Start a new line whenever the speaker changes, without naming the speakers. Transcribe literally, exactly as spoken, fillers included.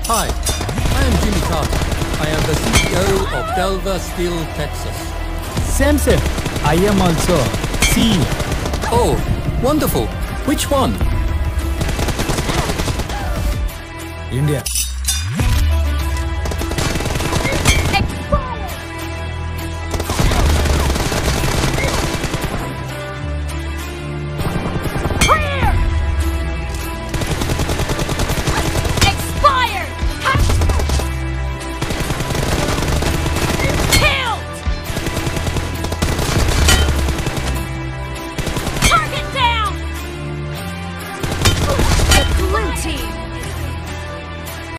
Hi, I am Jimmy Carter. I am the C E O of Delver Steel, Texas.
Same, same. I am also C E O.
Oh, wonderful. Which one?
India.